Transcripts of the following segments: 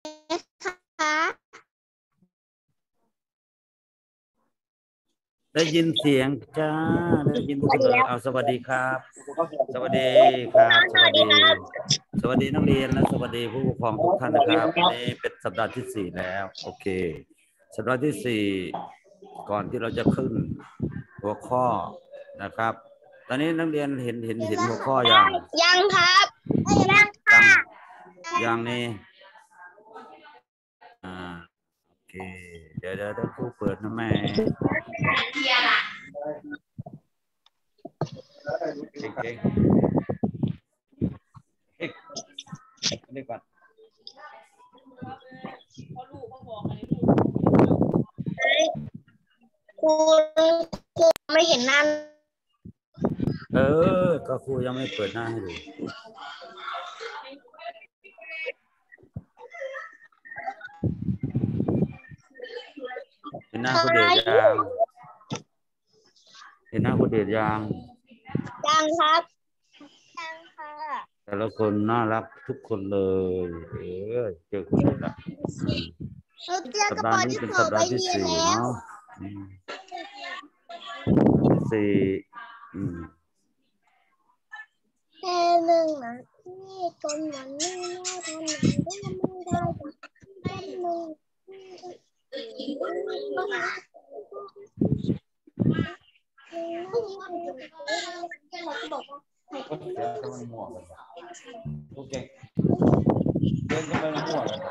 คะได้ยินเสียงจ้าได้ยินทุกคนเลยเอาสวัสดีครับ สวัสดีครับ สวัสดี สวัสดีนักเรียนและสวัสดีผู้ปกครองทุกท่านนะครับวันนี้เป็นสัปดาห์ที่4แล้วโอเคสัปดาห์ที่4ก่อนที่เราจะขึ้นหัวข้อนะครับ ตอนนี้นักเรียนเห็นหัวข้อยังครับยังค่ะยังนี่โอเคเดี๋ยวครูเปิดนะแม่เก่งนี่ก่อนครูไม่เห็นหน้าก็ครูยังไม่เปิดหน้าให้ดูเห็นหน้าครูเดชยังเห็นหน้าครูเดชยังครับยังค่ะแต่ละคนน่ารักทุกคนเลยเจอคุณเดชละสัปดาห์นี้เป็นสัปดาห์ที่4เนาะที่แค่หนึ่งนะที่จนวันนี้น่าทำอย่างนี้ไม่ได้แค่หนึ่งโอเคเดินกันไปมั่วเลย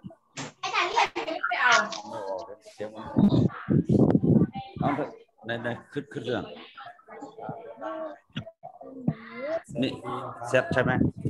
เสียงมันเอาเถอะในขึ้นเรื่องนี่เซ็ตใช่ไหม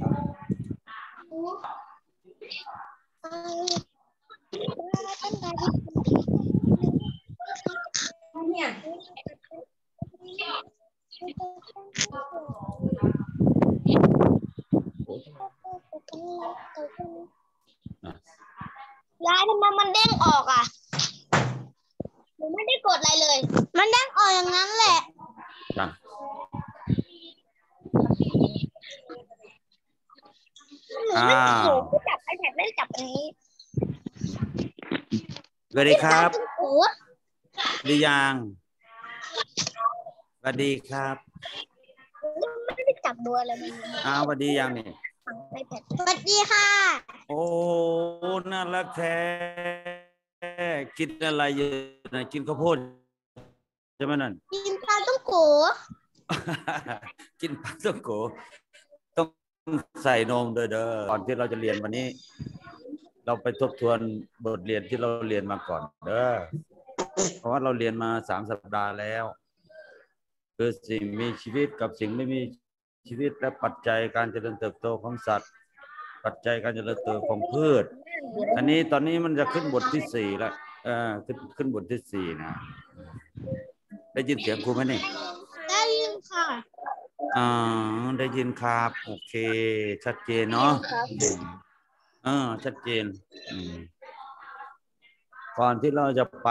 ยายทำไมมันเด้งออกอ่ะหนูไม่ได้กดอะไรเลยมันเด้งออกอย่างนั้นแหละหนูจับไอแพดไม่จับอันนี้สวัสดีครับดียังสวัสดีครับไม่ได้จับตัวเลยสวัสดียังนี่สวัสดีค่ะโอ้น่ารักแท้กินอะไรเยอะนะกินข้าวโพดใช่ไหมนั่นกินปลาต้องโกกินปลาต้องโกต้องใส่นมเด้อก่อนที่เราจะเรียนวันนี้เราไปทบทวนบทเรียนที่เราเรียนมาก่อนเด้อเพราะว่าเราเรียนมา3 สัปดาห์แล้วคือสิ่งมีชีวิตกับสิ่งไม่มีชีวิตและปัจจัยการเจริญเติบโตของสัตว์ปัจจัยการเจริญเติบโตของพืชตอนนี้มันจะขึ้นบทที่4แล้วขึ้นบทที่4นะได้ยินเสียงครูไหมนี่ได้ยินค่ะได้ยินครับโอเคชัดเจนเนาะชัดเจนก่อนที่เราจะไป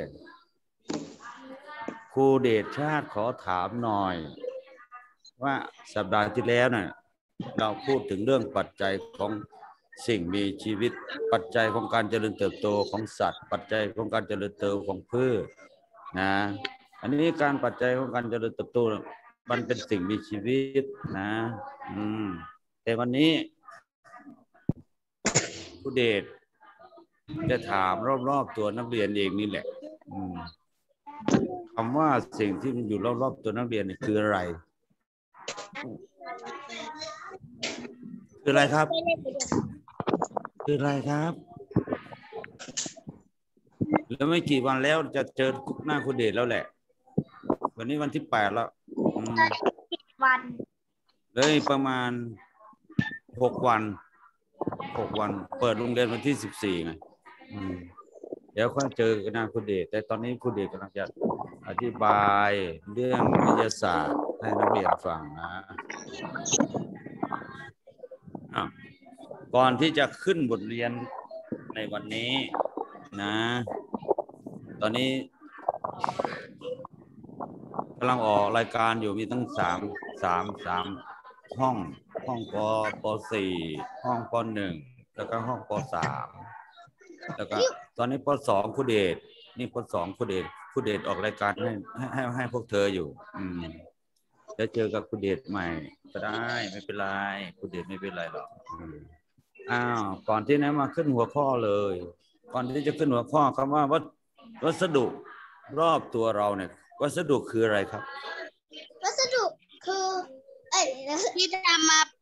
ครูเดชชาติขอถามหน่อยว่าสัปดาห์ที่แล้วเนี่ยเราพูดถึงเรื่องปัจจัยของสิ่งมีชีวิตปัจจัยของการเจริญเติบโตของสัตว์ปัจจัยของการเจริญเติบโตของพืชนะอันนี้การปัจจัยของการเจริญเติบโตมันเป็นสิ่งมีชีวิตนะแต่วันนี้ครูเดชจะถามรอบๆตัวนักเรียนเองนี่แหละคำว่าสิ่งที่มันอยู่รอบๆตัวนักเรียนนี่คืออะไรคืออะไรครับคืออะไรครับแล้วไม่กี่วันแล้วจะเจอหน้าคุณเดชแล้วแหละวันนี้วันที่8แล้ววันเลยประมาณ6 วันเปิดโรงเรียนวันที่14ไงเดี๋ยวค่อยเจอกันหน้าคุณเดชแต่ตอนนี้คุณเดชกำลังจะอธิบายเรื่องวิทยาศาสตร์ให้นักเรียนฟังนะก่อนที่จะขึ้นบทเรียนในวันนี้นะตอนนี้กำลังออกรายการอยู่มีตั้ง3ห้องป.4 ห้องป.1แล้วก็ห้องป.3 แล้วก็ตอนนี้ป.2 ครูเดชนี่ป.2 ครูเดชออกรายการให้พวกเธออยู่จะเจอกับครูเดชใหม่ก็ได้ไม่เป็นไรครูเดชไม่เป็นไรหรอกก่อนที่นั้นมาขึ้นหัวข้อเลยก่อนที่จะขึ้นหัวข้อคำว่าวัสดุรอบตัวเราเนี่ยวัสดุคืออะไรครับวัสดุคือที่ทำมา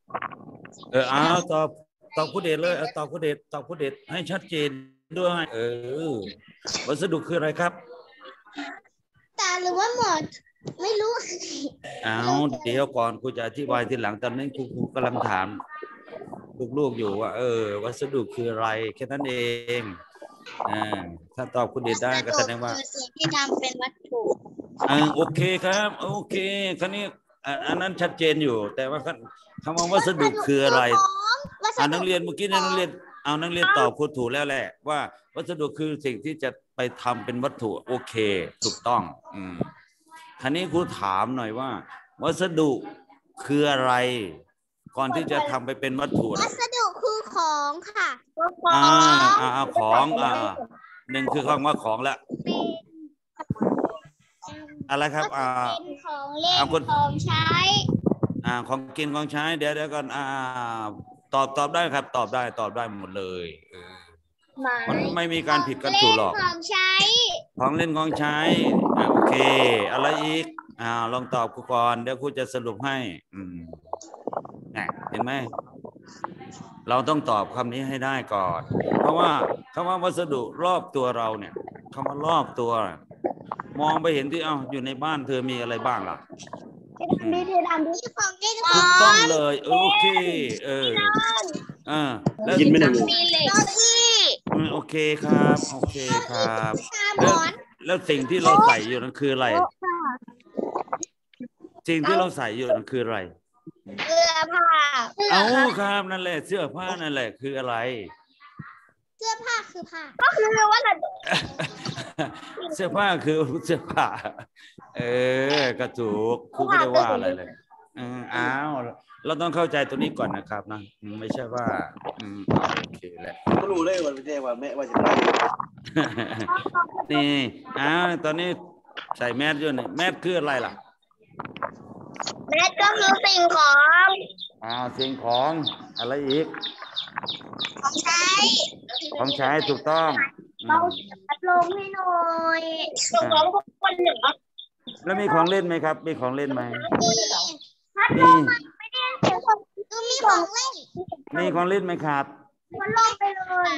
ตอบครูเดชเลยตอบครูเดชให้ชัดเจนด้วยวัสดุคืออะไรครับตาหรือว่าหมดไม่รู้เดี๋ยวก่อนครูจะอธิบายทีหลังตอนนี้ครูกำลังถามลูกๆอยู่ว่าวัสดุคืออะไรแค่นั้นเองถ้าตอบครูเดชได้ก็แสดงว่าสิ่งที่ทำเป็นวัตถุโอเคครับโอเคคราวนี้อันนั้นชัดเจนอยู่แต่ว่าคำว่าวัสดุคืออะไรนักเรียนเมื่อกี้นักเรียนตอบครูถูกแล้วแหละว่าวัสดุคือสิ่งที่จะไปทำเป็นวัตถุโอเคถูกต้องคราวนี้ครูถามหน่อยว่าวัสดุคืออะไรก่อนที่จะทำไปเป็นวัตถุวัสดุคือของค่ะของหนึ่งคือคำว่าของละอะไรครับเป็นของเล่นของใช้ของกินของใช้เดี๋ยวก่อนตอบได้ครับตอบได้หมดเลยมันไม่มีการผิดกันถูกหรอกของใช้ของเล่นของใช้โอเคอะไรอีกลองตอบครูก่อนเดี๋ยวครูจะสรุปให้เห็นไหมเราต้องตอบคำนี้ให้ได้ก่อนเพราะว่าคำว่าวัสดุรอบตัวเราเนี่ยคำว่ารอบตัวมองไปเห็นที่อยู่ในบ้านเธอมีอะไรบ้างล่ะมีของเล่นถูกต้องเลยโอเคแล้วยินไม่ได้มีเหล็กโอเคครับโอเคครับแล้วสิ่งที่เราใส่อยู่นั้นคืออะไรสิ่งที่เราใส่อยู่นั้นคืออะไรเสื้อผ้าครับนั่นแหละเสื้อผ้านั่นแหละคืออะไรเสื้อผ้าคือผ้าก็คือวัสดุเสื้อผ้าคือเสื้อผ้ากระถูกครูไม่ได้ว่าอะไรเลยเราต้องเข้าใจตัวนี้ก่อนนะครับนะไม่ใช่ว่าโอเคแหละก็รู้เลยว่าไม่ใช่ว่าแม่ว่าจะไปนี่ตอนนี้ใส่แมสอยู่เนี่ยแมสคืออะไรล่ะแมสก็คือสิ่งของสิ่งของอะไรอีกของใช้ถูกต้องเราพัดลมให้หน่อยของคนหนึ่งแล้วมีของเล่นไหมครับมีของเล่นไหมพัดลมไม่ได้เสียงมีของเล่นมีของเล่นไหมครับพัดลมไปเลย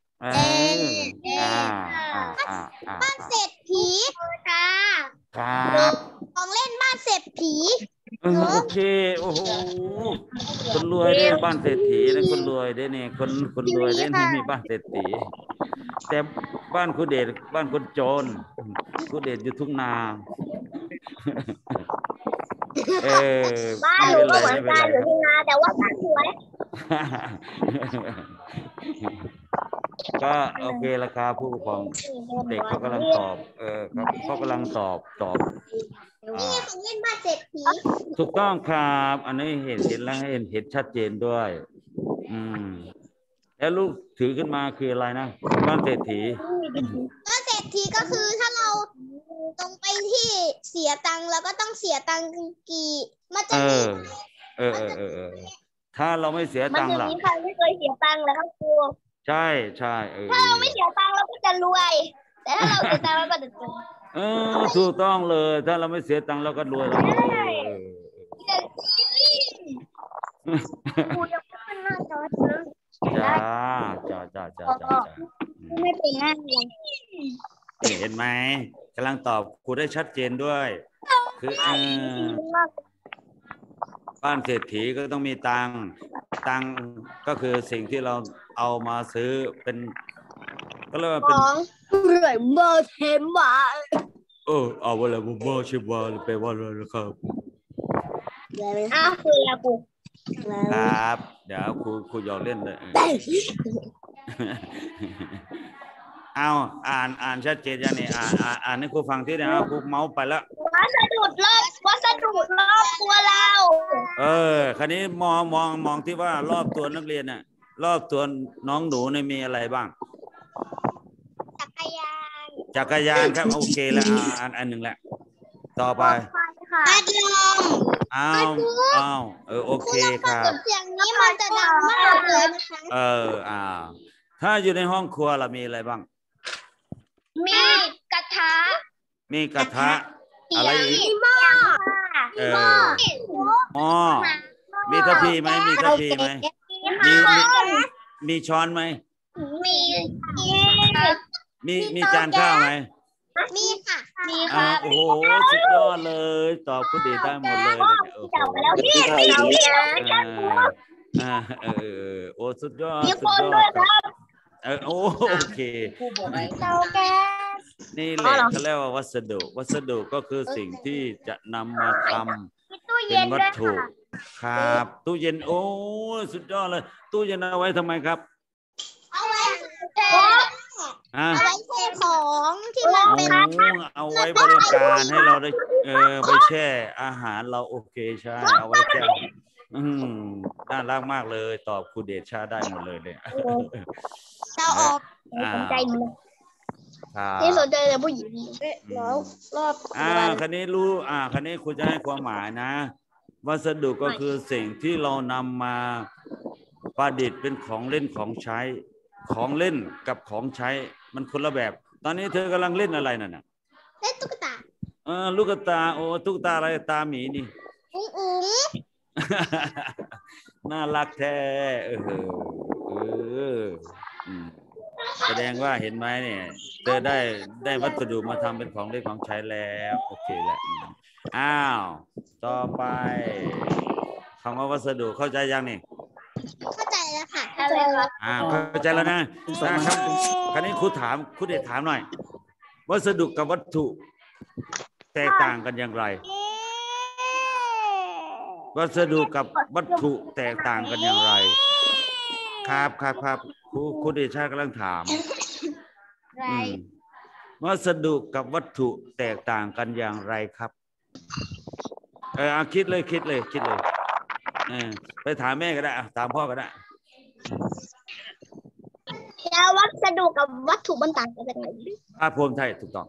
บ้านเศรษฐีค่ะครับของเล่นบ้านเศรษฐีโอเคโอ้โหคนรวยได้บ้านเศรษฐีนะคนรวยได้เนี่ยคนรวยได้นี่มีบ้านเศรษฐีแต่บ้านคุณเดชบ้านคนจนคุณเดชอยู่ทุ่งนาบ้านหนูก็เหมือนกันอยู่ทุ่งนาแต่ว่าบ้านสวยก็โอเคราคาผู้ปกครองเด็กเขากำลังตอบเขากำลังตอบนี่ของเล่นบ้านเศรษฐีถูกต้องครับอันนี้เห็นแล้วเห็นชัดเจนด้วยแล้วลูกถือขึ้นมาคืออะไรนะบ้านเศรษฐีบ้านเศรษฐีก็คือถ้าเราตรงไปที่เสียตังค์แล้วก็ต้องเสียตังค์กี่มันจะมีถ้าเราไม่เสียตังค์ล่ะมันจะมีใครไม่เคยเสียตังค์แล้วครับครูใช่ถ้าเราไม่เสียตังค์เราก็จะรวยแต่ถ้าเราเสียตังค์เราก็จะจนถูกต้องเลยถ้าเราไม่เสียตังค์เราก็รวยแล้วครูยังไม่เป็นหน้าจอจ้าไม่เป็นหน้าเห็นไหมกำลังตอบครูได้ชัดเจนด้วยคือบ้านเศรษฐีก็ต้องมีตังค์ก็คือสิ่งที่เราเอามาซื้อเป็นก็เรียกว่าเป็นเรื่อยเบอร์เทมบาเอาไว้แล้วเบอร์ชิบาแปลว่าอะไรนะครับคืออะไรครูครับเดี๋ยวครูยอมเล่นเลยอ่านชัดเจนยังนี่อ่านให้ครูฟังที่นะครูเมาส์ไปแล้ววัสดุรอบตัวเราคราวนี้มองที่ว่ารอบตัวนักเรียนน่ะรอบตัวน้องหนูเนี่ยมีอะไรบ้างจักรยานครับโอเคแล้วอันหนึ่งแหละต่อไปพัดลมอ้าวโอเคครับเสียงนี้มันจะดังมากเลยนะคะถ้าอยู่ในห้องครัวเรามีอะไรบ้างมีกระทะมีกระทะอะไรอีกมีหม้ออ๋อมีทัพพีไหมมีทัพพีไหมมีช้อนไหมมีจานข้าวไหมมีค่ะมีค่ะโอ้โหสุดยอดเลยตอบคุณดีได้หมดเลยโอ้โหโอ้สุดยอดสุดยอดโอเคเตาแก๊สนี่แหละเขาเรียกว่าวัสดุก็คือสิ่งที่จะนำมาทำเป็นวัตถุครับตู้เย็นโอ้สุดยอดเลยตู้เย็นเอาไว้ทำไมครับเอาไว้แช่ของที่มันเป็นเอาไว้บริการให้เราได้ไปแช่อาหารเราโอเคใช่เอาไว้แช่น่ารักมากเลยตอบครูเดชาได้หมดเลยเนี่ยเราออกสนใจมันที่สนใจแต่ผู้หญิงแล้วรอบคันนี้รู้คันนี้คุณจะให้ความหมายนะวัสดุก็คือสิ่งที่เรานำมาประดิษฐ์เป็นของเล่นของใช้ของเล่นกับของใช้มันคนละแบบตอนนี้เธอกำลังเล่นอะไรน่ะเล่นตุ๊กตาลูกตาโอ้ตุ๊กตาอะไรตาหมีนี่น่ารักแท้แสดงว่าเห็นไหมเนี่ยเธอได้วัสดุมาทำเป็นของเล่นของใช้แล้วโอเคแหละต่อไปคำว่าวัสดุเข้าใจยังนี่เข้าใจแล้วค่ะเข้าใจครับเข้าใจแล้วนะครับคราวนี้ครูเดชถามหน่อยวัสดุกับวัตถุแตกต่างกันอย่างไรวัสดุกับวัตถุแตกต่างกันอย่างไรครับครูเดชากำลังถามวัสดุกับวัตถุแตกต่างกันอย่างไรครับคิดเลยไปถามแม่ก็ได้ถามพ่อก็ได้แล้ววัสดุกับวัตถุมันต่างกันยังไงผมใช่ถูกต้อง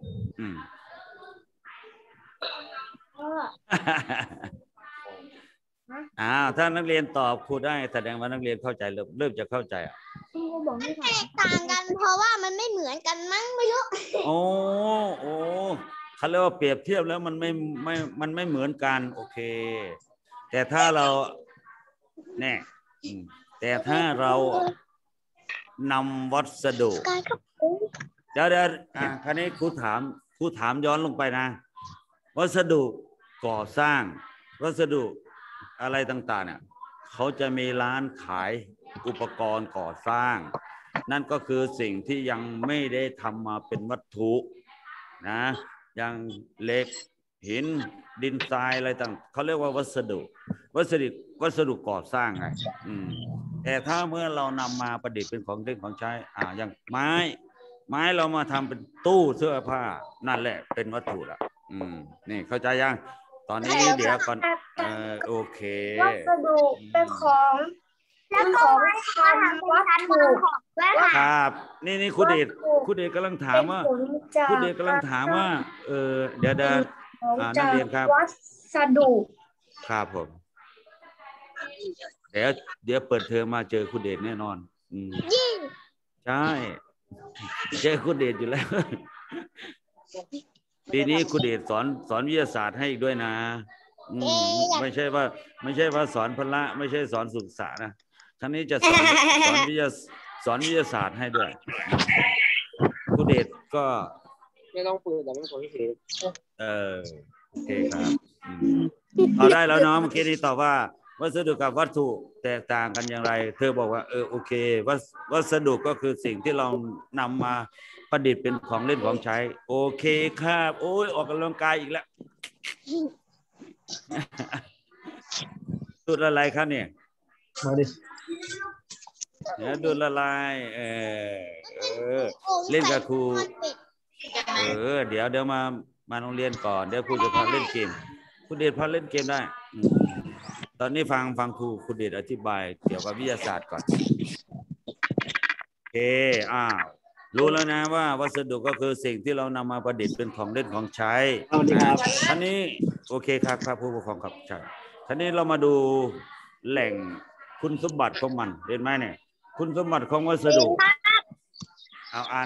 ถ้านักเรียนตอบครูได้แสดงว่านักเรียนเข้าใจเริ่มจะเข้าใจแตกต่างกันเพราะว่ามันไม่เหมือนกันมั้งไม่รู้โอ้เขาเรียกว่าเปรียบเทียบแล้วมันไม่เหมือนกันโอเคแต่ถ้าเราแต่ถ้าเรานำวัสดุเดี๋ยวคราวนี้ครูถามย้อนลงไปนะวัสดุก่อสร้างวัสดุอะไรต่างๆเนี่ยเขาจะมีร้านขายอุปกรณ์ก่อสร้างนั่นก็คือสิ่งที่ยังไม่ได้ทำมาเป็นวัตถุนะอย่างเหล็กหินดินทรายอะไรต่างเขาเรียกว่าวัสดุก่อสร้างไงแต่ถ้าเมื่อเรานำมาประดิษฐ์เป็นของเล่นของใช้อย่างไม้เรามาทำเป็นตู้เสื้อผ้านั่นแหละเป็นวัตถุละนี่เข้าใจยังตอนนี้เดี๋ยวก่อนโอเควัสดุเป็นของแล้วก็ทำวัตถุครับนี่ครูเดชกำลังถามว่าเดี๋ยวนักเรียนครับวัสดุครับผมเดี๋ยวเปิดเทอมมาเจอครูเดชแน่นอนใช่เจอครูเดชอยู่แล้วปีนี้ครูเดชสอนวิทยาศาสตร์ให้อีกด้วยนะไม่ใช่ว่าสอนพละไม่ใช่สอนศึกษานะท่านนี้จะสอนวิทยาศาสตร์ให้ด้วยครูเดชก็ไม่ต้องปืนแต่ไม่ต้องเสียโอเคครับเอาได้แล้วเนาะเมื่อกี้นี้ตอบว่าวัสดุกับวัตถุแตกต่างกันอย่างไรเธอบอกว่าโอเควัสดุก็คือสิ่งที่เรานำมาประดิษฐ์เป็นของเล่นของใช้โอเคครับโอ้ยออกกำลังกายอีกแล้วดูดอะไรครับเนี่ยมาดิดูดอะไรเล่นกับครูเดี๋ยวมาโรงเรียนก่อนเดี๋ยวครูจะพาเล่นเกมครูเดชพาเล่นเกมได้ตอนนี้ฟังครูเดชอธิบายเกี่ยวกับวิทยาศาสตร์ก่อนโอเครู้แล้วนะว่าวัสดุก็คือสิ่งที่เรานำมาประดิษฐ์เป็นของเล่นของใช้ท่านี้โอเคครับผู้ปกครองครับใช่ท่านี้เรามาดูแหล่งคุณสมบัติของมันเห็นไหมเนี่ยคุณสมบัติของวัสดุเอาอ่าน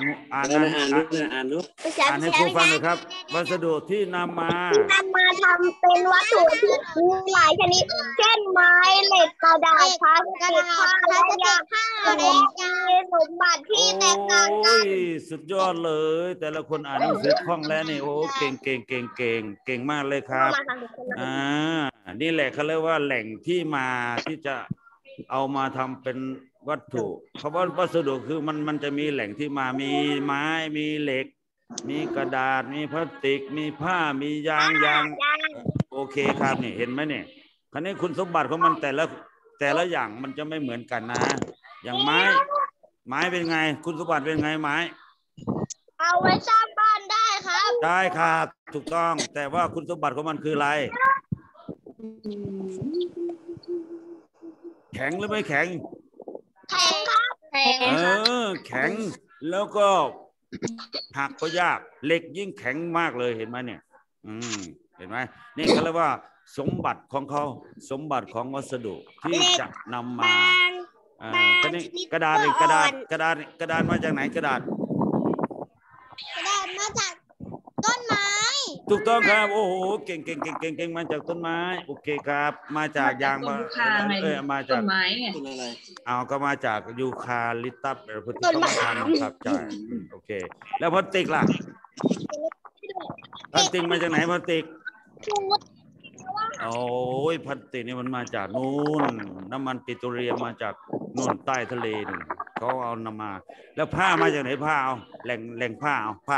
ให้ครูฟังหน่อยครับวัสดุที่นำมาทำเป็นวัตถุที่มีหลายชนิดเช่นไม้เหล็กกระดาษพลาสติกผ้าและยางมีสมบัติที่แตกต่างกันสุดยอดเลยแต่ละคนอ่านหนังสือคล่องแล้วนี่โอ้เก่งมากเลยครับนี่แหละเขาเรียกว่าแหล่งที่มาที่จะเอามาทำเป็นวัตถุเพราะว่าวัสดุคือมันจะมีแหล่งที่มามีไม้มีเหล็กมีกระดาษมีพลาสติกมีผ้ามียางโอเคครับนี่เห็นไหมเนี่ยคราวนี้คุณสมบัติของมันแต่ละอย่างมันจะไม่เหมือนกันนะอย่างไม้เป็นไงคุณสมบัติเป็นไงไม้เอาไว้สร้างบ้านได้ครับได้ครับถูกต้องแต่ว่าคุณสมบัติของมันคืออะไรแข็งหรือไม่แข็งครับแข็งแล้วก็หักก็ยากเหล็กยิ่งแข็งมากเลยเห็นไหมเนี่ยเห็นไหมนี่เขาเรียกว่าสมบัติของเขาสมบัติของวัสดุที่จะนำมากระดาษมาจากไหนกระดาษมาจากต้นไม้ถูกต้องครับโอ้โหเก่งมาจากต้นไม้โอเคครับมาจากยางมาจากต้นไม้เอาก็มาจากยูคาลิปตัสพืชต้นมะขามครับใช่โอเคแล้วพลาสติกล่ะพลาสติกมาจากไหนพลาสติกโอ้ยพลาสติกนี่มันมาจากนู่นน้ำมันปิโตรเลียมมาจากนู่นใต้ทะเลนู่นเขาเอานำมาแล้วผ้ามาจากไหนผ้าเอาแหล่งผ้าเอาผ้า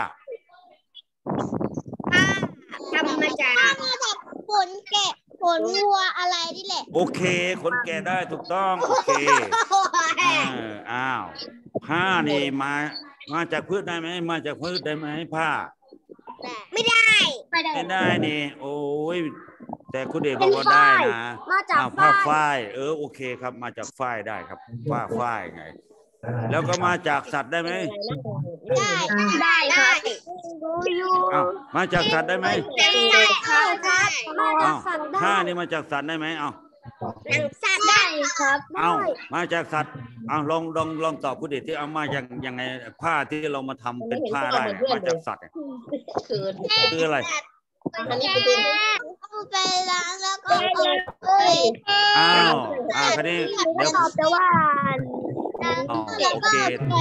ทำมาจากขนแกะขนวัวอะไรนี่แหละโอเคขนแกะได้ถูกต้องโอเคอ้าวผ้านี่มาจากพืชได้ไหมมาจากพืชได้ไหมผ้าไม่ได้นี่โอ้ยแต่คุณเดชบอกว่าได้นะมาจากผ้าฝ้ายโอเคครับมาจากฝ้ายได้ครับฝ้ายไงแล้วก็มาจากสัตว์ได้ไหมได้ครับมาจากสัตว์ได้ไหมได้ครับผ้านี่มาจากสัตว์ได้ไหมสัตว์ได้ครับมาจากสัตว์ลองตอบคุณเดชที่เอามายังไงผ้าที่เรามาทำเป็นผ้าได้มาจากสัตว์คืออะไรอันนี้เอาไปล้างแล้วก็คันนี้เดี๋ยวจะว่าโอเค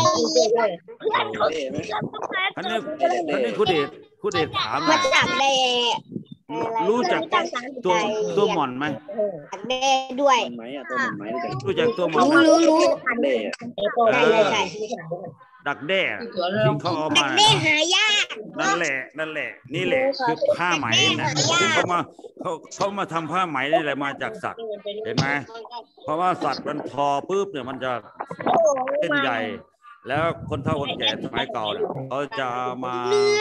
คันนี้คุณเดชถามมาจากแดรู้จักตัวหม่อนไหมแดด้วยรู้จักตัวหม่อนรู้ดักแด้ที่เขาเอามาหายากนั่นแหละนี่แหละคือผ้าไหมนะที่เขามาทำผ้าไหมนี่แหละมาจากสัตว์เห็นไหมเพราะว่าสัตว์มันทอปุ๊บเนี่ยมันจะเส้นใหญ่แล้วคนเฒ่าคนแก่สมัยเก่าเนี่ยเขาจะมา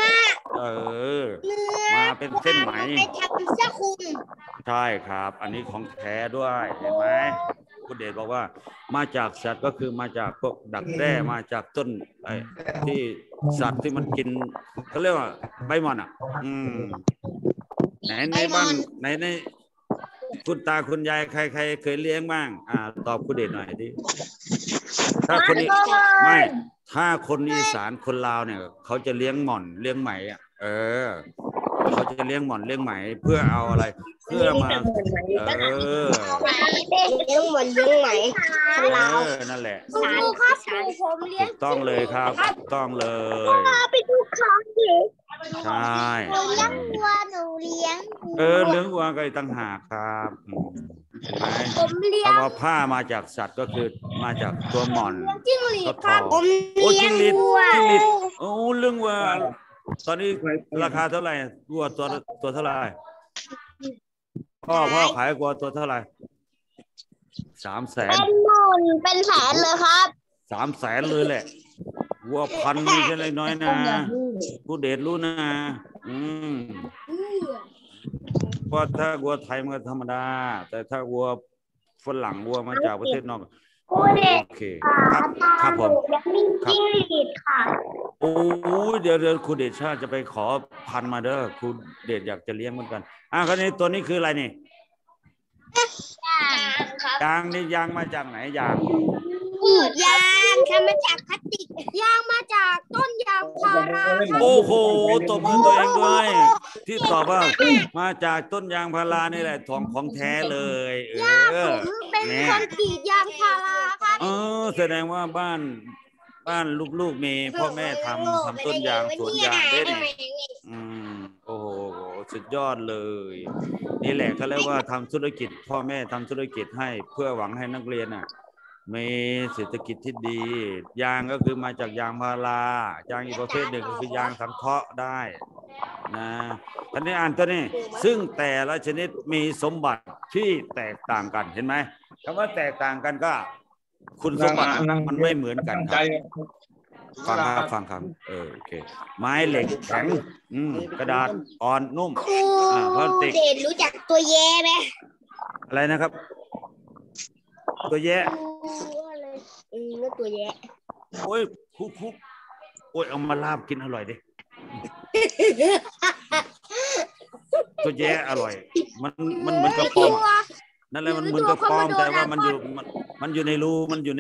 มาเป็นเส้นไหมใช่ครับอันนี้ของแท้ด้วยเห็นไหมคุณเดชบอกว่ามาจากสัตว์ก็คือมาจากพวกดักแด้มาจากต้นที่สัตว์ที่มันกินเขาเรียกว่าใบหม่อนในบ้านในคุณตาคุณยายใครเคยเลี้ยงบ้างตอบคุณเดชหน่อยดิถ้าคนนี้ไม่ถ้าคนอีสานคนลาวเนี่ยเขาจะเลี้ยงหม่อนเลี้ยงไหมเขาจะเลี้ยงหม่อนเลี้ยงไหมเพื่อเอาอะไรเพื่อมาเลี้ยงหม่อนเลี้ยงไหมนั่นแหละคุณครูครับผมเลี้ยงต้องเลยครับต้องเลยไปดูของดิใช่หนูเลี้ยงวัวหนูเลี้ยงเลี้ยงวัวก็ต่างหากครับผมเลี้ยงเพราะว่าผ้ามาจากสัตว์ก็คือมาจากตัวหม่อนจิ้งหรีดครับผมเลี้ยงวัวโอ้เรื่องวัวตอนนี้ราคาเท่าไหร่วัวตัวเท่าไหร่พ่อขายวัวตัวเท่าไหร่300,000 เป็นหมื่นเป็นแสนเลยครับ 300,000เลยแหละวัวพันธุ์ไม่ใช่น้อยนะผู้เดชรู้นะเพราะถ้าวัวไทยมันธรรมดาแต่ถ้าวัวฝรั่งวัวมาจากประเทศนอกโอเคครับผมจิ้งหรีดค่ะโอ้ยเดี๋ยวครูเดชชาติจะไปขอพันธุ์มาเด้อครูเดชอยากจะเลี้ยงเหมือนกันคราวนี้ตัวนี้คืออะไรนี่ยางนี่ยางมาจากไหนยางยางทำมาจากพลาสติกยางมาจากต้นยางพาราครับโอ้โหตบมือตัวเองด้วยที่ตอบว่ามาจากต้นยางพารานี่แหละของแท้เลยเป็นคนกรีดยางพาราครับแสดงว่าบ้านลูกๆมีพ่อแม่ทำต้นยางสวนยางได้นี่โอ้โหสุดยอดเลยนี่แหละเขาเรียกว่าทำธุรกิจพ่อแม่ทำธุรกิจให้เพื่อหวังให้นักเรียนมีเศรษฐกิจที่ดียางก็คือมาจากยางพารายางอีกประเภทหนึ่งก็คือยางสังเคราะห์ได้นะท่านนี้อ่านตัวนี้ซึ่งแต่ละชนิดมีสมบัติที่แตกต่างกันเห็นไหมคำว่าแตกต่างกันก็คุณสมบัติมันไม่เหมือนกันครับฟังครับโอเคไม้เหล็กแข็งกระดาษอ่อนนุ่มพลาสติกเด่นรู้จักตัวแย่ไหมอะไรนะครับตัวแย่ก็ตัวแย่โอ้ยคุกโอ้ยเอามาลาบกินอร่อยดิตัวแย่อร่อยมันเหมือนกระป๋องนั่นแหละมันเหมือนกระป๋องแต่ว่ามันอยู่ในรู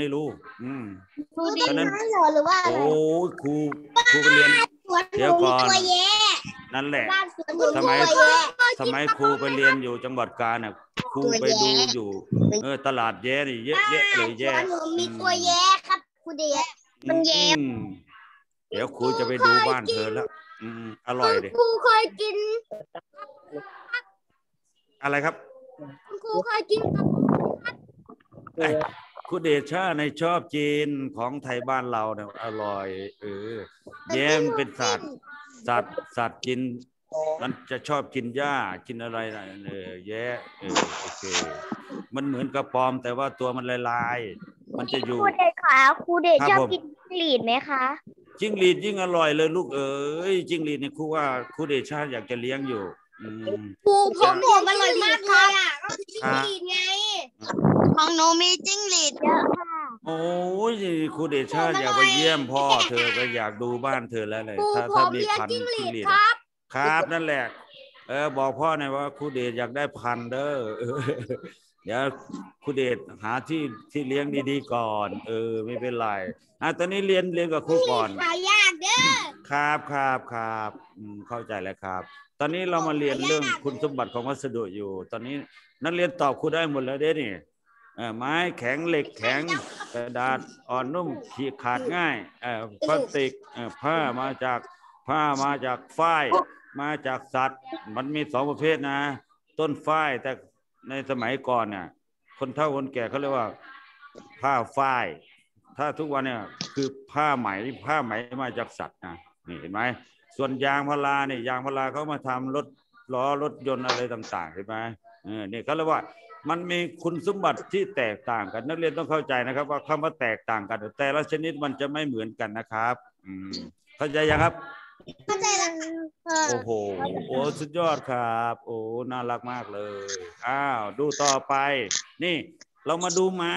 ฉะนั้นโอ้ครูไปเรียนเดี๋ยวก่อนนั่นแหละสมัยครูไปเรียนอยู่จังหวัดกาญน่ะครูไปดูอยู่ตลาดแย่นี่เยอะแยะเลยแย่มีตัวแย่ครับครูเดชมันแย่เดี๋ยวครูจะไปดูบ้านเธอแล้วอร่อยดิครูเคยกินอะไรครับครูเคยกินครูเดชาในชอบจีนของไทยบ้านเราเนี่ยอร่อยแย้มเป็นสัตว์กินมันจะชอบกินหญ้ากินอะไรนะแย่โอเคมันเหมือนกระป๋อมแต่ว่าตัวมันลายมันจะอยู่ครูเดชค่ะครูเดชชอบกินจิ้งหรีดไหมคะจิ้งหรีดยิ่งอร่อยเลยลูกจิ้งหรีดเนี่ยครูว่าครูเดชาอยากจะเลี้ยงอยู่ครูผมอร่อยมากเลยจิ้งหรีดไงของหนูมีจิ้งหรีดเยอะค่ะโอ้ยครูเดชาอยากไปเยี่ยมพ่อเธอก็อยากดูบ้านเธอแล้วเลยถ้ามีพันธุ์จิ้งหรีดครับนั่นแหละบอกพ่อหน่อยว่าครูเดชอยากได้พันธุ์เด้อเดี๋ยวครูเดชหาที่เลี้ยงดีๆก่อนไม่เป็นไรตอนนี้เรียนกับครูก่อนยากเด้อครับเข้าใจแล้วครับตอนนี้เรามาเรียนเรื่องคุณสมบัติของวัสดุอยู่ตอนนี้นักเรียนตอบครูได้หมดแล้วเด้นี่ไม้แข็งเหล็กแข็งกระดาษอ่อนนุ่มขีดขาดง่ายพลาสติกผ้ามาจากฝ้ายมาจากสัตว์มันมี2ประเภทนะต้นฝ้ายแต่ในสมัยก่อนเนี่ยคนเฒ่าคนแก่เขาเรียกว่าผ้าฝ้ายถ้าทุกวันเนี่ยคือผ้าไหมมาจากสัตว์นะนี่เห็นไหมส่วนยางพาราเนี่ยยางพาราเขามาทำล้อรถยนต์อะไรต่างๆเห็นไหมนี่เขาเรียกว่ามันมีคุณสมบัติที่แตกต่างกันนักเรียนต้องเข้าใจนะครับว่าคำว่าแตกต่างกันแต่ละชนิดมันจะไม่เหมือนกันนะครับเข้าใจยังครับเข้าใจแล้วโอ้โหสุดยอดครับโอ้น่ารักมากเลยดูต่อไปนี่เรามาดูไม้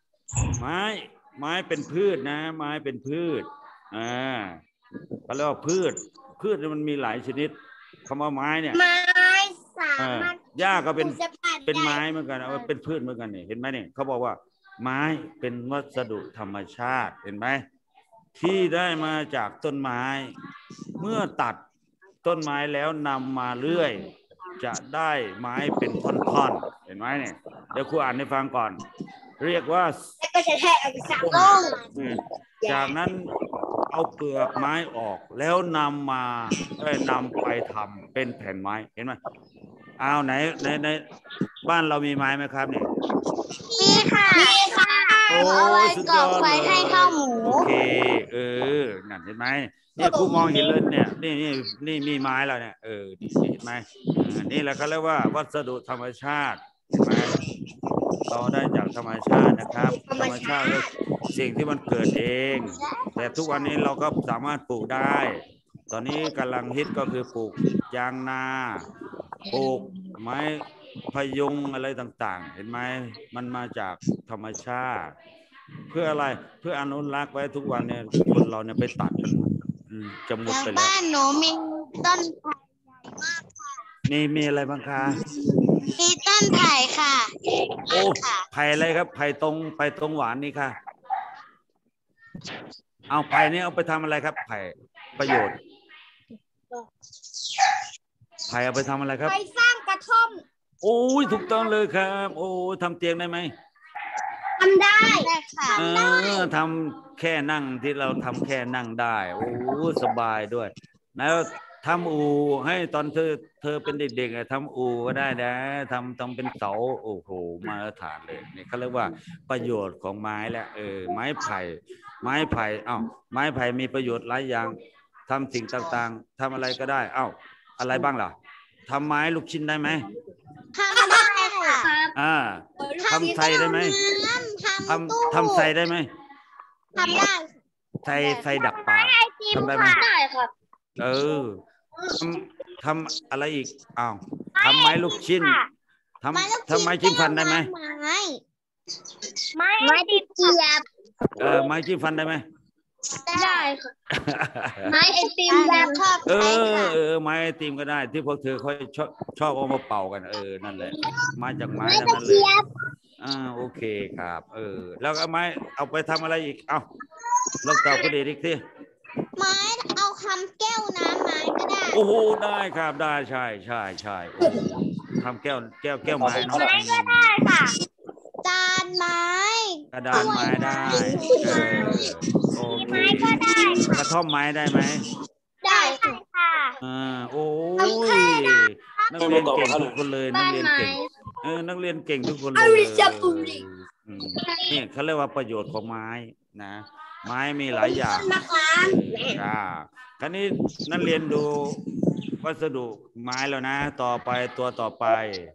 เป็นพืชนะไม้เป็นพืชเขาเรียกว่าพืชมันมีหลายชนิดคำว่าไม้เนี่ยไม้สามารถหญ้าก็เป็นไม้เหมือนกันเป็นพืชเหมือนกันนี่เห็นไหมนี่เขาบอกว่าไม้เป็นวัสดุธรรมชาติเห็นไหมที่ได้มาจากต้นไม้เมื่อตัดต้นไม้แล้วนำมาเลื่อยจะได้ไม้เป็นท่อนๆเห็นไหมเนี่ยเดี๋ยวครูอ่านให้ฟังก่อนเรียกว่าจากนั้นเอาเปลือกไม้ออกแล้วนำไปทำเป็นแผ่นไม้เห็นไหมในบ้านเรามีไม้ไหมครับเนี่ยมีค่ะโอ้สุดยอดเลยให้ข้าวหมูโอเคนั่นเห็นไหมเนี่ยครูมองเห็นเลยเนี่ยนี่มีไม้แล้วเนี่ยเห็นไหมนี่แหละเขาเรียกว่าวัสดุธรรมชาติเห็นไหมเราได้จากธรรมชาตินะครับธรรมชาติคือสิ่งที่มันเกิดเองแต่ทุกวันนี้เราก็สามารถปลูกได้ตอนนี้กำลังฮิตก็คือปลูกยางนาปลูกไม้พยุงอะไรต่างๆเห็นไหมมันมาจากธรรมชาติเพื่ออะไรเพื่ออนุรักษ์ไว้ทุกวันเนี่ยคนเราเนี่ยไปตัดกันจะหมดไปแล้วบ้านหนูมีต้นไผ่ใหญ่มากค่ะมีอะไรบ้างคะมีต้นไผ่ค่ะโอ้ไผ่อะไรครับไผ่ตรงหวานนี่ค่ะเอาไผ่นี่เอาไปทำอะไรครับไผ่ประโยชน์ไผ่เอาไปทำอะไรครับไปสร้างกระท่อมโอ้ยถูกต้องเลยครับโอ้ทำเตียงได้ไหมทำได้ค่ะทำแค่นั่งที่เราทำแค่นั่งได้โอ้สบายด้วยแล้วทำอู่ให้ตอนเธอเป็นเด็กๆทำอู่ก็ได้นะทำเป็นเสาโอ้โหมาตรฐานเลยนี่เขาเรียกว่าประโยชน์ของไม้แล้วไม้ไผ่ไม้ไผ่มีประโยชน์หลายอย่างทำสิ่งต่างๆทำอะไรก็ได้อะไรบ้างล่ะทำไม้ลูกชิ้นได้ไหมทำได้ค่ะทำใส่ได้ไหมทำใส่ได้ไหมทำได้ใส่ดักปลาทำได้ไหมได้ครับทำอะไรอีกทำไม้ลูกชิ้นทำไม้จิ้มฟันได้ไหมไม้ติดเกียบไม้จิ้มฟันได้ไหมได้ค่ะไม้ไอติมแบบชอบไม้ไอติมก็ได้ที่พวกเธอค่อยชอบเอามาเป่ากันนั่นแหละมาจากไม้ทั้งนั้นเลยโอเคครับแล้วไม้เอาไปทำอะไรอีกลองตอบคุณเดชอีกทีไม้เอาคำแก้วน้ำไม้ก็ได้โอ้โหได้ครับได้ใช่ทำแก้วไม้เนาะไม้ก็ได้ค่ะจานไม้กระดานไม้ได้โอเคไม้ก็ได้กระท่อมไม้ได้ไหมได้ค่ะโอ้ยนักเรียนเก่งทุกคนเลยนักเรียนเก่งนักเรียนเก่งทุกคนเลยนี่เขาเรียกว่าประโยชน์ของไม้นะไม้มีหลายอย่างคราวนี้นักเรียนดูวัสดุไม้แล้วนะต่อไปตัวต่อไป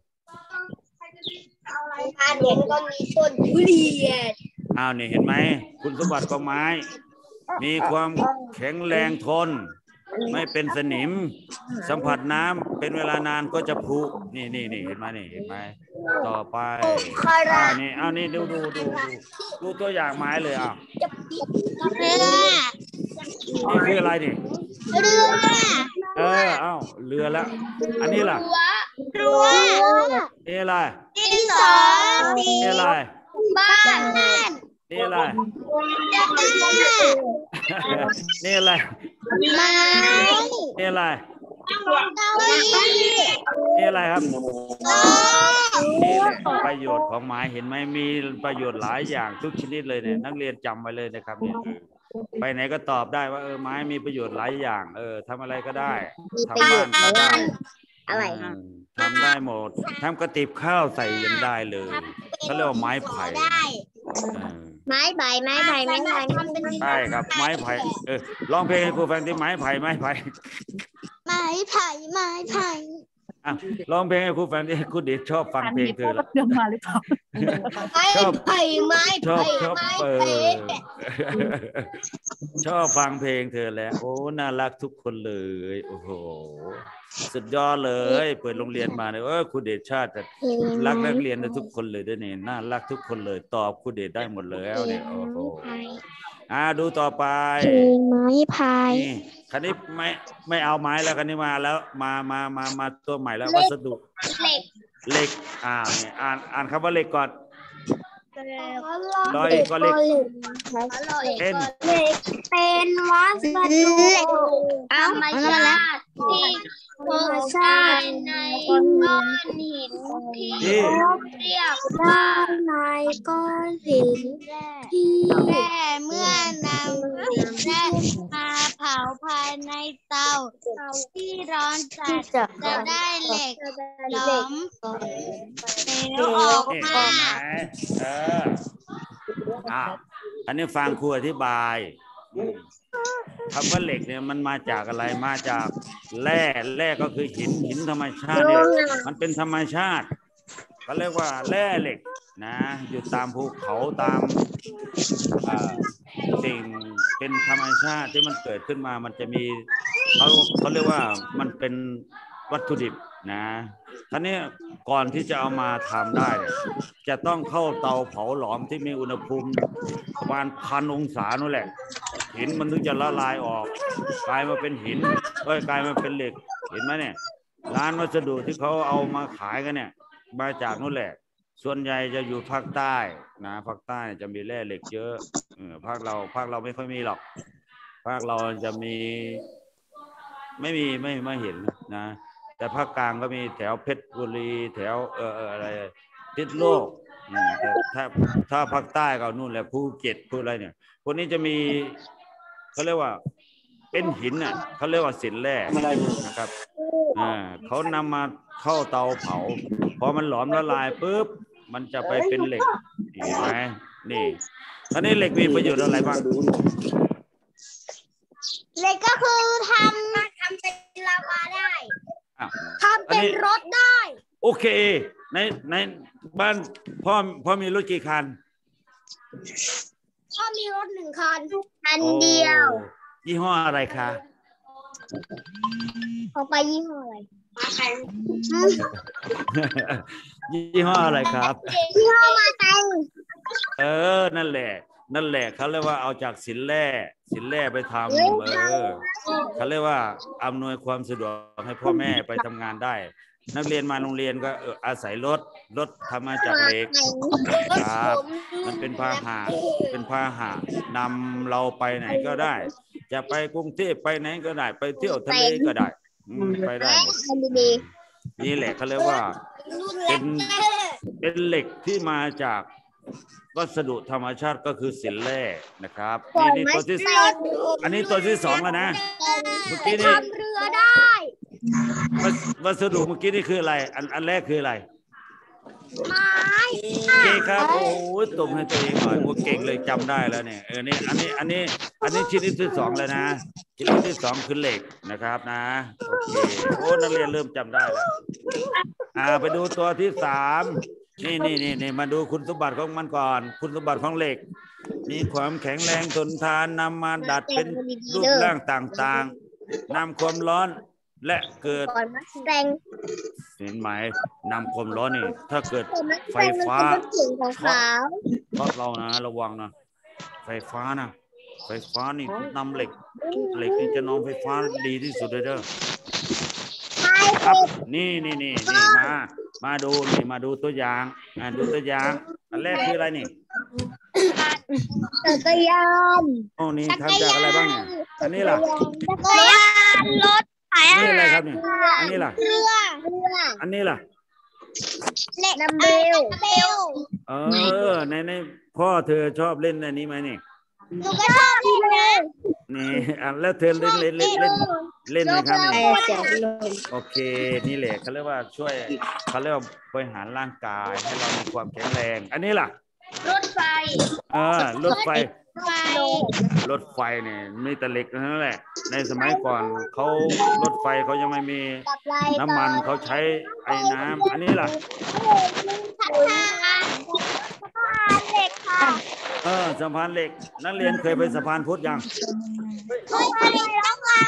การเห็นก็มีต้นทุเรียนนี่เห็นไหมคุณสมบัติของไม้มีความแข็งแรงทนไม่เป็นสนิมสัมผัสน้ำเป็นเวลานานก็จะผุนี่เห็นไหมต่อไปนี่ดูตัวอย่างไม้เลยนี่คืออะไรนี่เรือแล้วอันนี้ล่ะรั้วนี่อะไรดินสอนี่อะไรบ้านนี่อะไรนี่อะไรไม้นี่อะไรนี่อะไรครับนี่แหละประโยชน์ของไม้เห็นไหมมีประโยชน์หลายอย่างทุกชนิดเลยเนี่ยนักเรียนจำไว้เลยนะครับเนี่ยไปไหนก็ตอบได้ว่าไม้มีประโยชน์หลายอย่างทำอะไรก็ได้ทำบ้านก็ได้ทำได้หมดทำกระติบข้าวใส่ยังได้เลยเขาเรียกว่าไม้ไผ่ไม้ใบใช่ครับไม้ไผ่ร้องเพลงให้ครูฟังที่ไม้ไผ่ร้องเพลงให้ครูฟังที่ครูเดชชอบฟังเพลงเธอแล้วมาหรือเปล่าชอบชอบฟังเพลงเธอแล้วโอ้น่ารักทุกคนเลยโอ้โหสุดยอดเลยเปิดโรงเรียนมาเนี่ยครูเดชชาติรักนักเรียนทุกคนเลยด้วยนี่น่ารักทุกคนเลยตอบครูเดชได้หมดแล้วเนี่ยโอ้โหดูต่อไปไม้พายคันนี้ไม่เอาไม้แล้วคันนี้มาแล้วมาตัวใหม่แล้ววัสดุเหล็กเนี่ยอ่านคำว่าเหล็กก่อนลอยก็เหล็กเป็นวัสดุธรรมชาติที่พบในก้อนหินที่เรียกว่าในก้อนหินที่แร่เมื่อนำหินแร่มาเผาภายในเตาที่ร้อนจัดจะได้เหล็กหลอมเหลวออกมาอันนี้ฟังครูอธิบายคำว่าเหล็กเนี่ยมันมาจากอะไรมาจากแร่ก็คือหินธรรมชาติเนี่ยมันเป็นธรรมชาติเขาเรียกว่าแร่เหล็กนะอยู่ตามภูเขาตามสิ่งเป็นธรรมชาติที่มันเกิดขึ้นมามันจะมีเขาเรียกว่ามันเป็นวัตถุดิบนะท่านี้ก่อนที่จะเอามาทำได้จะต้องเข้าเตาเผาหลอมที่มีอุณหภูมิประมาณ1,000 องศานั่นแหละโอเคหินมันถึงจะละลายออกกลายมาเป็นหินกลายมาเป็นเหล็กเห็นไหมเนี่ยร้านวัสดุที่เขาเอามาขายกันเนี่ยมาจากนู่นแหละส่วนใหญ่จะอยู่ภาคใต้นะภาคใต้จะมีแร่เหล็กเยอะภาคเราไม่ค่อยมีหรอกภาคเราจะมีไม่เห็นนะแต่ภาคกลางก็มีแถวเพชรบุรีแถวอะไรพิษณุโลกแต่ถ้าภาคใต้ก็นู่นแหละภูเก็ตภูอะไรเนี่ยพวกนี้จะมีเขาเรียกว่าเป็นหินน่ะเขาเรียกว่าสินแร่นะครับเขานำมาเข้าเตาเผาพอมันหลอมละลายปุ๊บมันจะไปเป็นเหล็กเห็นไหมนี่ตอนนี้เหล็กมีประโยชน์อะไรบ้างเหล็กก็คือทำเป็นลาวาได้ทำเป็นรถได้โอเคในบ้านพ่อมีรถกี่คันพ่อมีรถ1 คันเดียวยี่ห้ออะไรคะของไปยี่ห้ออะไรยี่ห้ออะไรครับยี่ห้อมาแตงนั่นแหละเขาเรียกว่าเอาจากสินแร่ไปทำเขาเรียกว่าอำนวยความสะดวกให้พ่อแม่ไปทำงานได้นักเรียนมาโรงเรียนก็อาศัยรถทำมาจากเหล็กครับมันเป็นพาหะนำเราไปไหนก็ได้จะไปกรุงเทพไปไหนก็ได้ไปเที่ยวทะเลก็ได้ไปได้นี่แหละเขาเรียกว่าเป็นเหล็กที่มาจากวัสดุธรรมชาติก็คือสินแร่นะครับนี่ตัวที่อันนี้ตัวที่2แล้วนะเมื่อกี้นี่ทำเรือได้วัสดุเมื่อกี้นี่คืออะไรอันแรกคืออะไรไม้เก่งครับโอ้ยตบให้ตัวเองหน่อยว่าเก่งเลยจำได้แล้วเนี่ยนี่อันนี้ชิ้นที่2แล้วนะชิ้นที่2คือเหล็กนะครับนะโอเคโอ้นักเรียนเริ่มจำได้แล้วไปดูตัวที่3นี่มาดูคุณสมบัติของมันก่อนคุณสมบัติของเหล็กมีความแข็งแรงทนทานนำมาดัดเป็นรูปร่างต่างๆนำความร้อนและเกิดเห็นไหมนำความร้อนนี่ถ้าเกิดไฟฟ้าเพราะเรานะระวังนะไฟฟ้านี่นำเหล็กนี่จะนำไฟฟ้าดีที่สุดเลยเด้อครับนี่มาดูตัวอย่างดูตัวอย่างอันแรกคืออะไรนี่จักรยานโอ้นี่ทำจากอะไรบ้างเนี่ยอันนี้ล่ะจักรยานรถนี่อะไรครับนี่อันนี้ล่ะเรืออันนี้ล่ะดัมเบลในพ่อเธอชอบเล่นอันนี้ไหมนี่หนูก็ชอบเล่นนี่แล้วเธอเล่นไหมครับนี่โอเคนี่แหละเขาเรียกว่าช่วยเขาเรียกว่าบริหารร่างกายให้เรามีความแข็งแรงอันนี้ล่ะรถไฟรถไฟเนี่ยมีแต่เหล็กนั่นแหละในสมัยก่อนเขารถไฟเขายังไม่มีน้ำมันเขาใช้ไอ้น้ำอันนี้ล่ะสะพานเหล็กนักเรียนเคยไปสะพานพุทธยังเคยแล้วค่ะ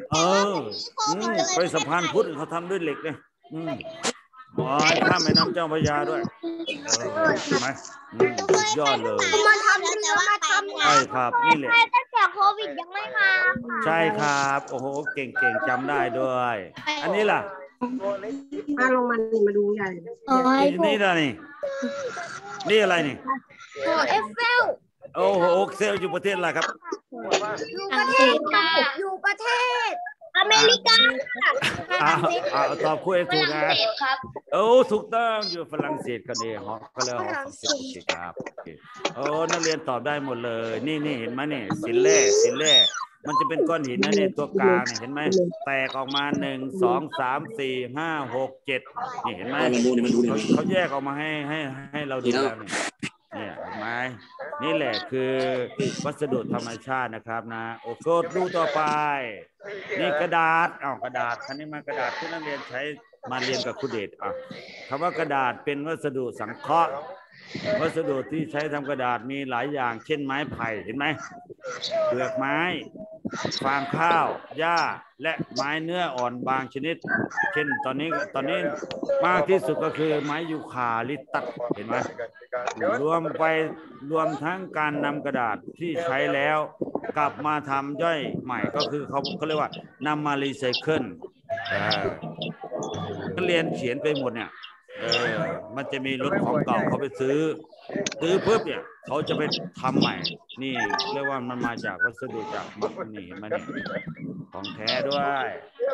ไปสะพานพุทธเขาทำด้วยเหล็กเนี่ยข้ามแม่น้ำเจ้าพระยาด้วยใช่ไหมยอดเลยมาทำใช่ครับนี่แหละตั้งแต่โควิดยังไม่มาใช่ครับโอ้โหเก่งจำได้ด้วยอันนี้ล่ะลงมาดูใหญ่นี่ล่ะนี่อะไรนี่เอฟเฟลโอ้โหเซลอยู่ประเทศอะไรครับอยู่ประเทศอเมริกาตอบคุยถูกนะถูกต้องอยู่ฝรั่งเศสกันเองเขาเรียกว่าฝรั่งเศสครับนักเรียนตอบได้หมดเลยนี่เห็นไหมนี่สินแร่มันจะเป็นก้อนหินนะเนี่ยตัวกลางเห็นไหมแตกออกมา1 2 3 4 5 6 7นี่เห็นไหมเขาแยกออกมาให้เราดูแล้วเนี่ยเห็นไหมนี่แหละคือวัสดุธรรมชาตินะครับนะโอเคดูต่อไปนี่กระดาษกระดาษคันนี้มากระดาษที่นักเรียนใช้มาเรียนกับครูเดชคำว่ากระดาษเป็นวัสดุสังเคราะห์วัสดุที่ใช้ทำกระดาษมีหลายอย่างเช่นไม้ไผ่เห็นไหมเปลือกไม้ฟางข้าวหญ้าและไม้เนื้ออ่อนบางชนิดเช่นตอนนี้มากที่สุดก็คือไม้ยูคาลิปตัสเห็นไหมรวมทั้งการนำกระดาษที่ใช้แล้วกลับมาทำย่อยใหม่ก็คือเขาเรียกว่านำมารีไซเคิลนักเรียนเขียนไปหมดเนี่ยมันจะมีรถของเก่าเขาไปซื้อปุ๊บเนี่ยเขาจะไปทำใหม่นี่เรียกว่ามันมาจากวัสดุจากมักนี่เห็นไหมเนี่ยของแท้ด้วย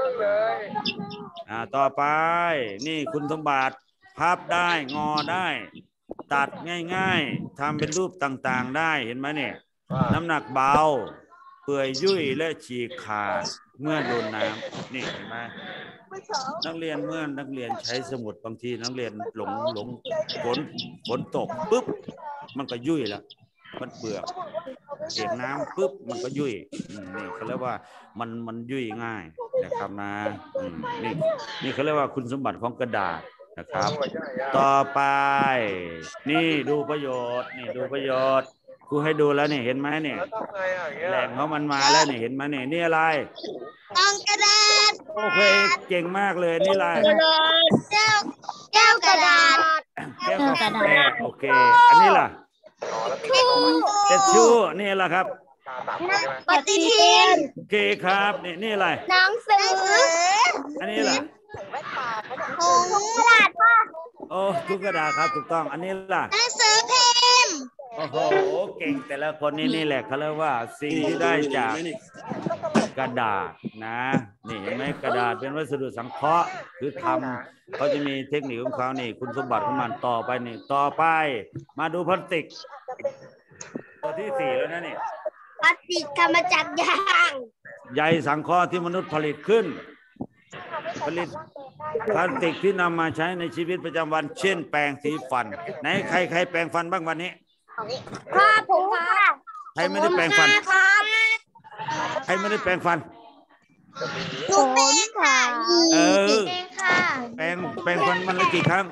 ต่อไปนี่คุณสมบัติพับได้งอได้ตัดง่ายๆทำเป็นรูปต่างๆได้เห็นไหมเนี่ยน้ำหนักเบาเปื่อยยุ่ยและฉีกขาดเมื่อโดนน้ำนี่เห็นไหมนักเรียนเมื่อนักเรียนใช้สมุดบางทีนักเรียนหลงฝนตกปุ๊บมันก็ยุ่ยแล้วมันเปื่อยเปียกน้ำปุ๊บมันก็ยุ่ยนี่เขาเรียกว่ามันยุ่ยง่ายนะครับนะนี่เขาเรียกว่าคุณสมบัติของกระดาษนะครับต่อไปนี่ดูประโยชน์นี่ดูประโยชน์ครูให้ดูแล้วนี่เห็นไหมเนี่ยแหล่งของมันมาแล้วนี่เห็นไหมเนี่ยนี่อะไรกล่องกระดาษโอเคเก่งมากเลยนี่อะไรแก้วกระดาษแก้วกระดาษโอเคอันนี้ล่ะเจ็ดชู่นี่อะไรครับปฏิทินโอเคครับนี่อะไรหนังสืออันนี้ล่ะถุงกระดาษป่ะโอ้ถุงกระดาษครับถูกต้องอันนี้ล่ะหนังสือพิมพ์โอ้โหเก่งแต่ละคนนี่แหละเขาเรียกว่าสิ่งที่ได้จากกระดาษนะนี่เห็นไหมกระดาษเป็นวัสดุสังเคราะห์คือทำเขาจะมีเทคนิคของเขานี่คุณสมบัติของมันต่อไปนี่ต่อไปมาดูพลาสติกตัวที่4แล้วนะนี่พลาสติกทำมาจากยางใยสังเคราะห์ที่มนุษย์ผลิตขึ้นผลิตพลาสติกที่นำมาใช้ในชีวิตประจำวันเช่นแปรงสีฟันไหนใครแปรงฟันบ้างวันนี้ผมค่ะใครไม่ได้แปรงฟันใครไม่ได้แปรงฟันผมค่ะแปรงฟันมันละกี่ครั้ง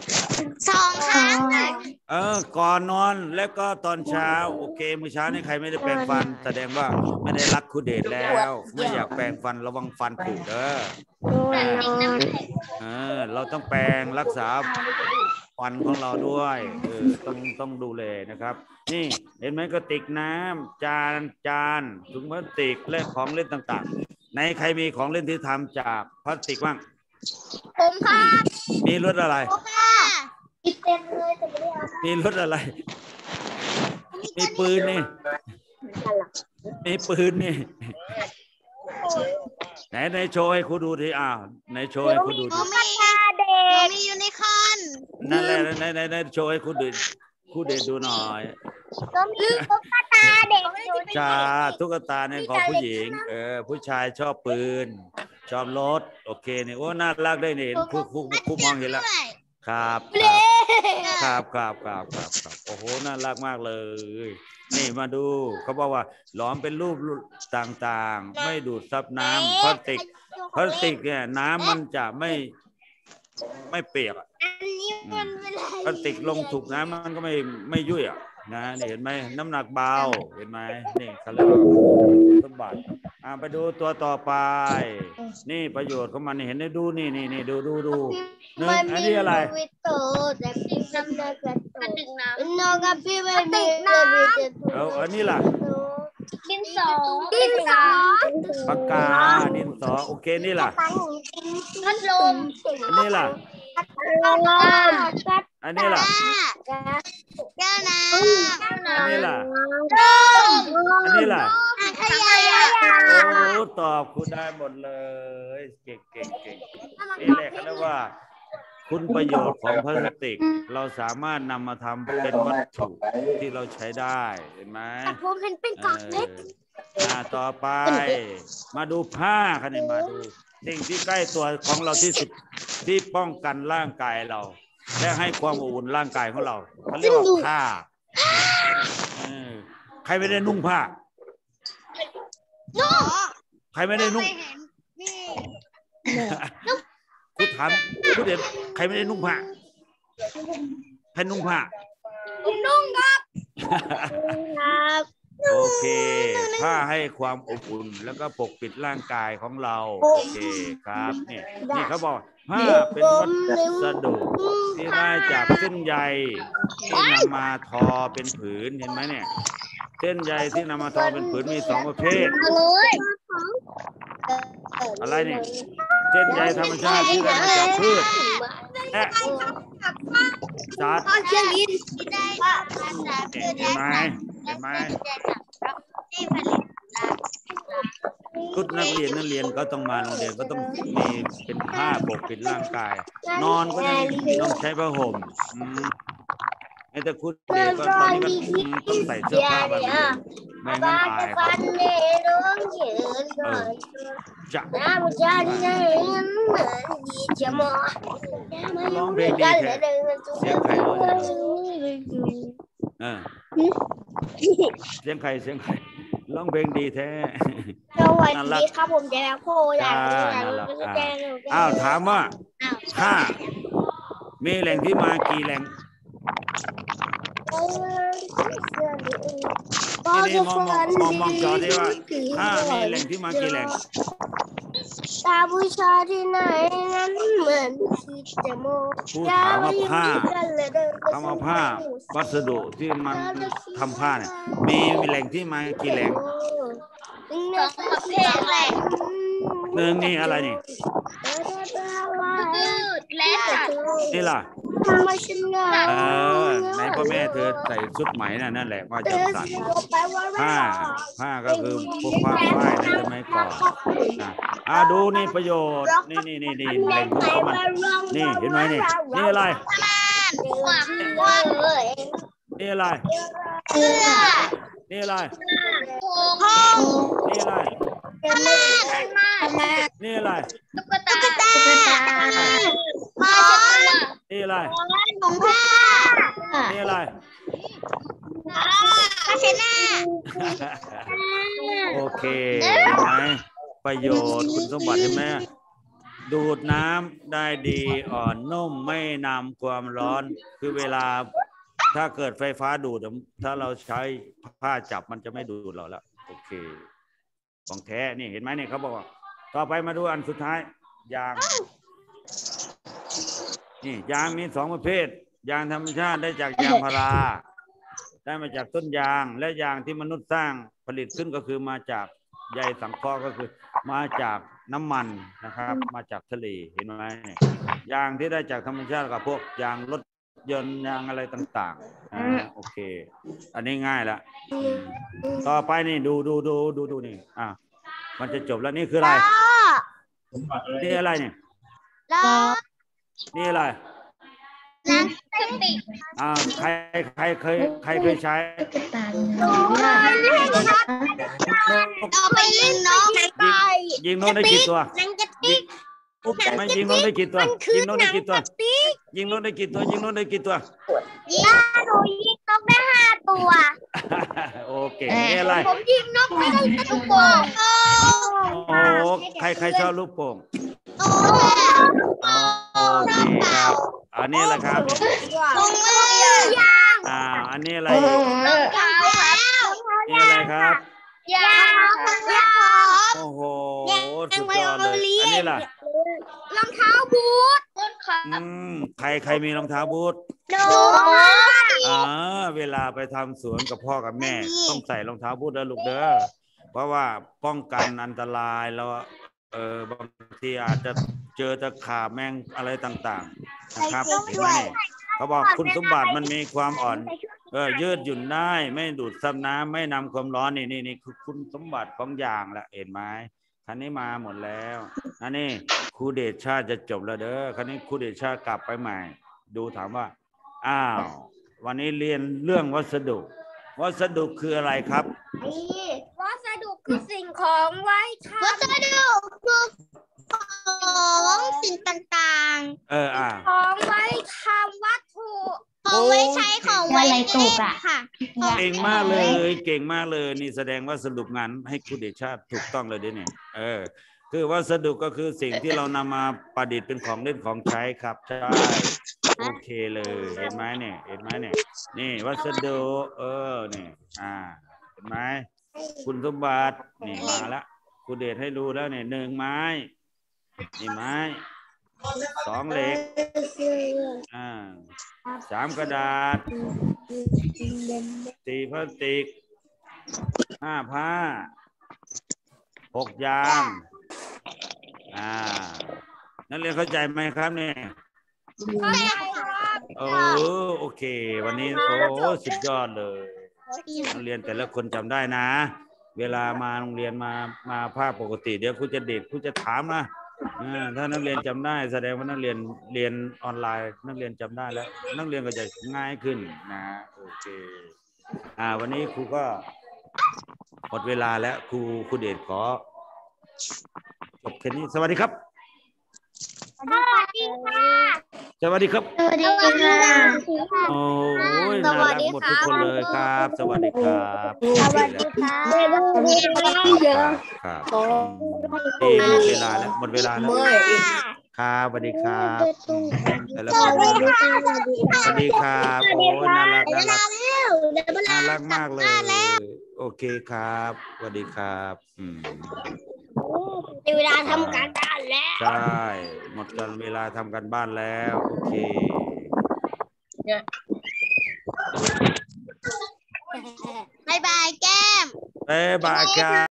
2 ครั้งก่อนนอนและก็ตอนเช้าโอเคมื้อเช้านี่ใครไม่ได้แปรงฟันแสดงว่าไม่ได้รักครูเดชแล้วไม่อยากแปรงฟันระวังฟันผุเด้อเราต้องแปรงรักษาฟันของเราด้วยต้องดูแลนะครับนี่เห็นไหมกระติกน้ำจานถุงพลาสติกและของเล่นต่างๆในใครมีของเล่นที่ทำจากพลาสติกบ้างผมค่ะมีรถอะไรเต็มเลยแต่ไม่ได้เอามีรถอะไรมีปืนนี่มีปืนนี่ไหนโชว์ให้ครูดูทีไหนโชว์ให้ครูดูทีมียูนิคอร์นนั่นแหละไหนโชว์ให้ครูเดชดูหน่อยก็มีตุ๊กตาเด็กจ้าตุ๊กตาเนี่ยของผู้หญิงผู้ชายชอบปืนชอบรถโอเคนี่โอ้น่ารักได้เนี่ยครูมองเห็นแล้วครับโอ้โหน่ารักมากเลยนี่มาดูเขาบอกว่าหลอมเป็นรูปต่างๆไม่ดูดซับน้ำพลาสติกเนี่ยน้ำมันจะไม่เปียกพลาสติกลงถูกน้ำมันก็ไม่ยุ่ยนะนี่เห็นไหมน้ำหนักเบาเห็นไหมนี่เขาเรียกว่าสมบัติไปดูตัวต่อไปนี่ประโยชน์ของมันนี่เห็นได้ดูนี่ดูนึงอันนี้อะไรอันนี้ล่ะดินสอปากกาดินสอโอเคนี่ล่ะพัดลมอันนี้ล่ะอันนี้ล่ะแก้วน้ำอันนี้ล่ะอันนี้ล่ะโอ้ตอบคุณได้หมดเลยเก่งนี่แหละเขาเรียกว่าคุณประโยชน์ของพลาสติกเราสามารถนำมาทำเป็นวัตถุที่เราใช้ได้เห็นไหมผมเห็นเป็นกากเพชรต่อไปมาดูผ้ากันนี่มาดูสิ่งที่ใกล้ตัวของเราที่สุดที่ป้องกันร่างกายเราและให้ความอบอุ่นร่างกายของเราเขาเรียกว่าผ้าใครไม่ได้นุ่งผ้าใครไม่ได้นุ่งคุณถามคุณเด็กใครไม่ได้นุ่งผ้าใครนุ่งผ้าผมนุ่งครับโอเคผ้าให้ความอบอุ่นแล้วก็ปกปิดร่างกายของเราโอเคครับนี่เขาบอกผ้าเป็นวัสดุที่ได้จากเส้นใยที่นำมาทอเป็นผืนเห็นไหมเนี่ยเส้นใยที่นำมาทอเป็นผืนมี2 ประเภทอะไรนี่เส้นใยธรรมชาติที่ได้มาจากพืชและสัตว์เห็นไหมชุดนักเรียนก็ต้องมาโรงเรียนก็ต้องมีเป็นผ้าปกปิดร่างกายนอนก็ต้องใช้ผ้าห่มแต่คุณเด็กก็ตอนนี้ก็ต้องใส่เสื้อผ้าแบบนี้ไม่งั้นอายครับจะร้องเพลงดีแท้เสียงใครร้องเสียงใครร้องเพลงดีแท้สวัสดีครับผมเจ๊แม็กโพอย่างอ้าวถามว่าถ้ามีแหล่งที่มากี่แหล่งทีนี้มองจอได้ว่าถ้ามีแหล่งที่มากี่แหล่งตาบูชาที่ไหนนั้นเหมือนที่จะโมผู้ถามว่าผ้าวัสดุที่มันทำผ้าเนี่ยมีแหล่งที่มากี่แหล่ง 2 ประเภทแหล่ง 1นี่อะไรนี่และนี่ล่ะไหนพ่อแม่เธอใส่ชุดไหมนั่นแหละมาจากสัตว์ผ้าก็คือพวกผ้าฝ้ายในสมัยก่อนดูนี่ประโยชน์นี่แหล่งของมันนี่เห็นไหมนี่อะไรนี่อะไรนี่อะไรนี่อะไรนี่อะไรตุ๊กตานี่อะไรนี่อะไรผ้าเช็ดหน้าโอเคเห็นไหมประโยชน์คุณสมบัติเห็นไหมดูดน้ำได้ดีอ่อนนุ่มไม่นำความร้อนคือเวลาถ้าเกิดไฟฟ้าดูดถ้าเราใช้ผ้าจับมันจะไม่ดูดเราแล้วโอเคของแท้นี่เห็นไหมนี่เขาบอกว่าต่อไปมาดูอันสุดท้ายยางนี่ยางมี2 ประเภทยางธรรมชาติได้จากยางพาราได้มาจากต้นยางและยางที่มนุษย์สร้างผลิตขึ้นก็คือมาจากใยสังเคราะห์ก็คือมาจากน้ำมันนะครับมาจากทะเลเห็นไหมยางที่ได้จากธรรมชาติกับพวกยางรถยนต์ยางอะไรต่างๆโอเคอันนี้ง่ายละต่อไปนี่ดูนี่มันจะจบแล้วนี่คืออะไรนี่อะไรเนี่ยนี่อะไรใครเคยใช้เอาไปยิงนกได้กี่ตัวไม่ยิงนกได้กี่ตัวยิงนกได้กี่ตัวยิงนกได้กี่ตัวหนูยิงนกได้5 ตัวโอเคนี่อะไรผมยิงนกไม่ได้ลูกโป่งโอ้ใครชอบลูกโป่งโอเคครับอันนี้แหละครับอันนี้อะไรนี่อะไรครับยางโอ้โหสุดยอดเลยอันนี้ล่ะรองเท้าบูทใครมีรองเท้าบูทเวลาไปทำสวนกับพ่อกับแม่ต้องใส่รองเท้าบูทแล้วลูกเด้อเพราะว่าป้องกันอันตรายแล้วบางทีอาจจะเจอตะขาบแมงอะไรต่างๆนะครับเห็นไหมเขาบอกคุณสมบัติมันมีความอ่อนยืดหยุ่นได้ไม่ดูดซับน้ำไม่นำความร้อนนี่คือคุณสมบัติของยางละเห็นไหมคันนี้มาหมดแล้วอันนี้ครูเดชชาติจะจบแล้วเด้อคันนี้ครูเดชชาติกลับไปใหม่ดูถามว่าวันนี้เรียนเรื่องวัสดุคืออะไรครับวัสดุคือสิ่งของไว้ทำวัสดุคือของสิ่งต่างๆของไว้ทำวัตถุของไว้ใช้ของไว้เล่นค่ะเก่งมากเลยนี่แสดงว่าสรุปงานให้ครูเดชชาติถูกต้องเลยด้วยเนี่ยคือวัสดุก็คือสิ่งที่เรานำมาประดิษฐ์เป็นของเล่นของใช้ครับใช่โอเคเลยเห็นไหมเนี่ยนี่วัสดุนี่เห็นไหมคุณสมบัตินี่มาแล้วครูเดชให้รู้แล้วเนี่ย1 ไม้นี่ไม้2 เหล็ก3 กระดาษ4 พลาสติก 5 ผ้า 6 ยาง นักเรียนเข้าใจไหมครับเนี่ยโอเค วันนี้สุดยอดเลยนักเรียนแต่ละคนจำได้นะ เวลามาโรงเรียนมาภาคปกติเดี๋ยวครูจะเด็กครูจะถามนะถ้านักเรียนจำได้แสดงว่านักเรียนเรียนออนไลน์นักเรียนจำได้แล้วนักเรียนก็จะง่ายขึ้นนะโอเควันนี้ครูก็หมดเวลาแล้วครูเดชขอจบแค่นี้สวัสดีครับสวัสดีครับโอ้ยน่ารักหมดทุกคนเลยครับสวัสดีครับครับหมดเวลาแล้วครับสวัสดีครับแต่ละคนสวัสดีครับโอ้ยน่ารักมากเลยโอเคครับสวัสดีครับเวลาทำการบ้านแล้วใช่หมดกันเวลาทำการบ้านแล้วโอเคบ๊ายบายแก้มบ๊ายบายครับ